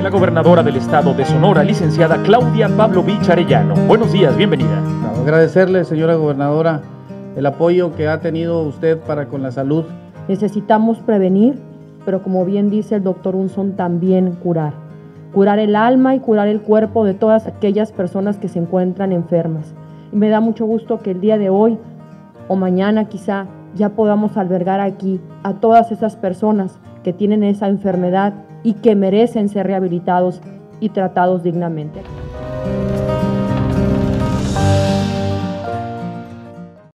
la gobernadora del estado de Sonora, licenciada Claudia Pavlovich Arellano. Buenos días, bienvenida. Agradecerle, señora gobernadora, el apoyo que ha tenido usted para con la salud. Necesitamos prevenir, pero como bien dice el doctor Unson, también curar. Curar el alma y curar el cuerpo de todas aquellas personas que se encuentran enfermas. Y me da mucho gusto que el día de hoy o mañana quizá ya podamos albergar aquí a todas esas personas que tienen esa enfermedad y que merecen ser rehabilitados y tratados dignamente.